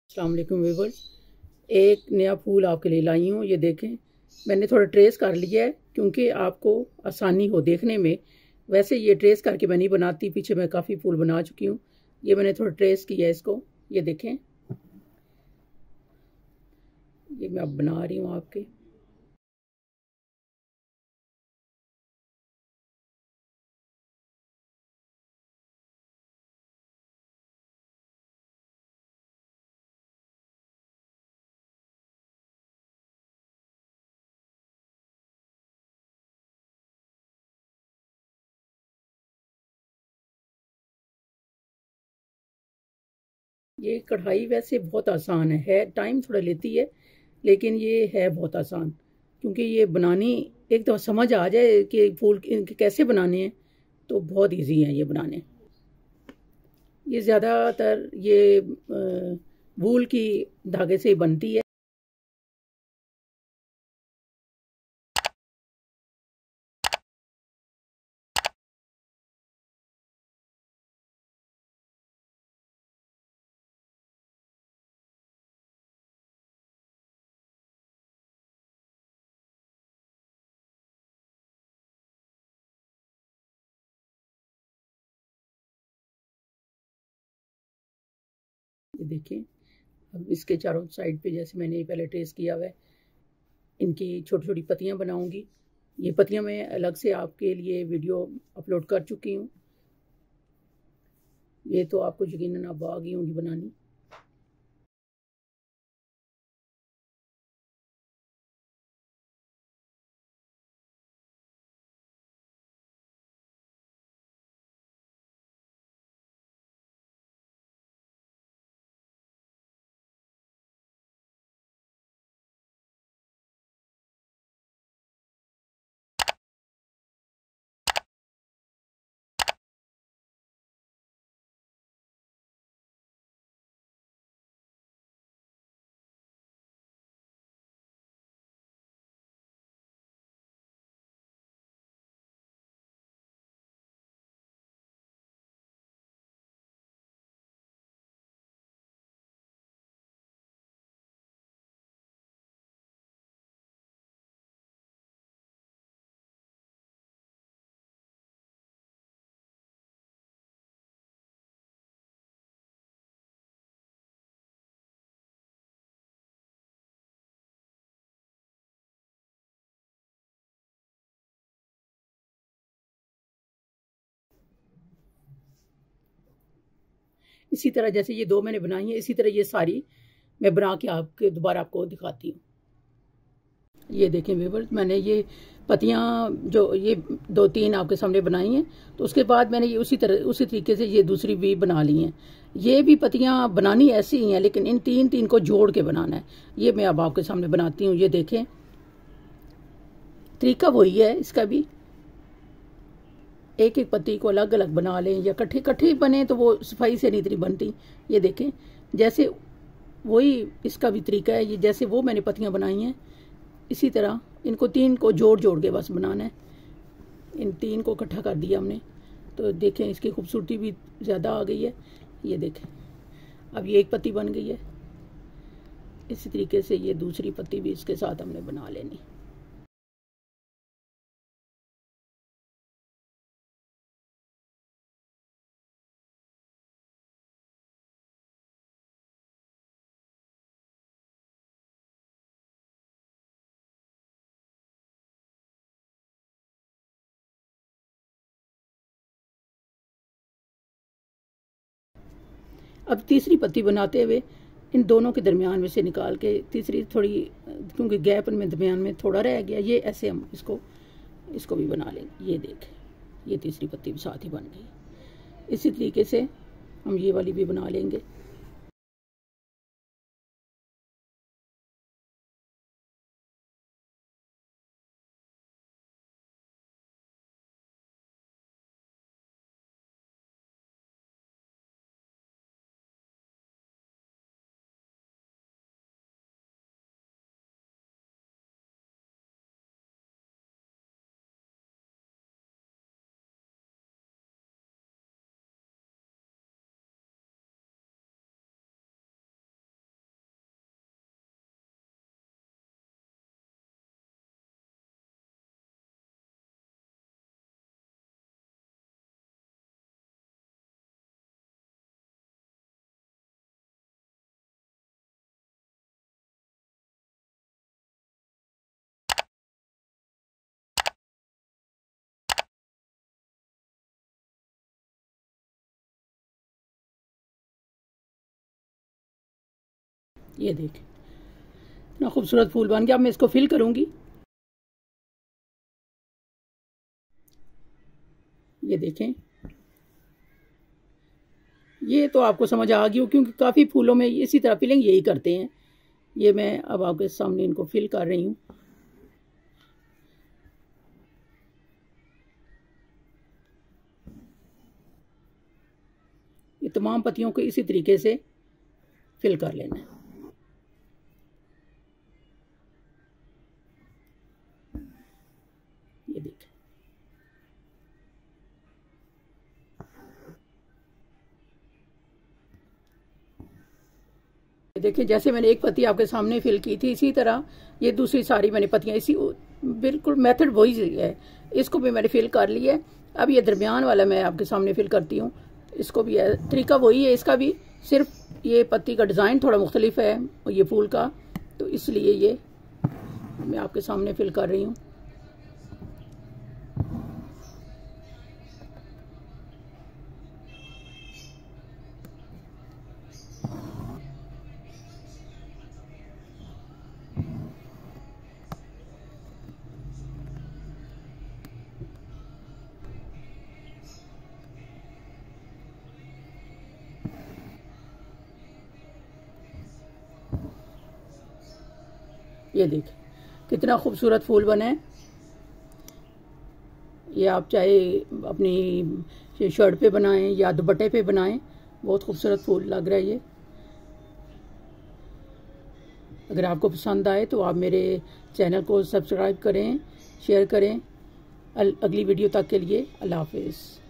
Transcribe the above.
अस्सलाम वालेकुम व्यूअर्स। एक नया फूल आपके लिए लाई हूँ। ये देखें, मैंने थोड़ा ट्रेस कर लिया है क्योंकि आपको आसानी हो देखने में। वैसे ये ट्रेस करके मैं नहीं बनाती, पीछे मैं काफ़ी फूल बना चुकी हूँ। ये मैंने थोड़ा ट्रेस किया है इसको। ये देखें, ये मैं अब बना रही हूँ आपके। ये कढ़ाई वैसे बहुत आसान है, टाइम थोड़ा लेती है, लेकिन ये है बहुत आसान क्योंकि ये बनानी एक दफ़ा समझ आ जाए कि फूल इनके कैसे बनाने हैं तो बहुत इजी है ये बनाने। ये ज़्यादातर ये वूल की धागे से ही बनती है। ये देखिए, अब इसके चारों साइड पे जैसे मैंने पहले ट्रेस किया हुआ है, इनकी छोटी छोटी पत्तियां बनाऊंगी। ये पत्तियां मैं अलग से आपके लिए वीडियो अपलोड कर चुकी हूँ। ये तो आपको यकीनन अब आ गई होंगी बनानी। इसी तरह जैसे ये दो मैंने बनाई है, इसी तरह ये सारी मैं बना के आपके दोबारा आपको दिखाती हूँ। ये देखें व्यूअर्स, मैंने ये पत्तियां जो ये दो तीन आपके सामने बनाई हैं, तो उसके बाद मैंने ये उसी तरीके से ये दूसरी भी बना ली हैं। ये भी पत्तियां बनानी ऐसी ही हैं, लेकिन इन तीन तीन को जोड़ के बनाना है। ये मैं अब आपके सामने बनाती हूँ। ये देखें, तरीका वही है इसका भी। एक एक पत्ती को अलग अलग बना लें या कट्ठी कट्ठी बने तो वो सफाई से नहीं इतनी बनती। ये देखें, जैसे वही इसका भी तरीका है। ये जैसे वो मैंने पत्तियां बनाई हैं, इसी तरह इनको तीन को जोड़ जोड़ के बस बनाना है। इन तीन को इकट्ठा कर दिया हमने, तो देखें इसकी खूबसूरती भी ज़्यादा आ गई है। ये देखें, अब ये एक पत्ती बन गई है। इसी तरीके से ये दूसरी पत्ती भी इसके साथ हमने बना लेनी। अब तीसरी पत्ती बनाते हुए इन दोनों के दरमियान में से निकाल के तीसरी थोड़ी, क्योंकि गैप में दरमियान में थोड़ा रह गया, ये ऐसे हम इसको इसको भी बना लेंगे। ये देखें, ये तीसरी पत्ती भी साथ ही बन गई। इसी तरीके से हम ये वाली भी बना लेंगे। ये देखें इतना खूबसूरत फूल बन गया। अब मैं इसको फिल करूंगी। ये देखें, ये तो आपको समझ आ गई हो क्योंकि काफ़ी फूलों में इसी तरह फिलिंग यही करते हैं। ये मैं अब आपके सामने इनको फिल कर रही हूँ। ये तमाम पत्तियों को इसी तरीके से फिल कर लेना है। ये देखें, देखिए जैसे मैंने एक पत्ती आपके सामने फिल की थी, इसी तरह ये दूसरी सारी मैंने पत्तियां इसी बिल्कुल मेथड वही है। इसको भी मैंने फिल कर लिया है। अब ये दरमियान वाला मैं आपके सामने फिल करती हूँ। इसको भी तरीका वही है, इसका भी सिर्फ ये पत्ती का डिज़ाइन थोड़ा मुख्तलिफ है ये फूल का, तो इसलिए ये मैं आपके सामने फिल कर रही हूँ। ये देखिए कितना खूबसूरत फूल बना है। ये आप चाहे अपनी शर्ट पे बनाएं या दुपट्टे पे बनाएं, बहुत खूबसूरत फूल लग रहा है ये। अगर आपको पसंद आए तो आप मेरे चैनल को सब्सक्राइब करें, शेयर करें। अगली वीडियो तक के लिए अल्लाह हाफिज़।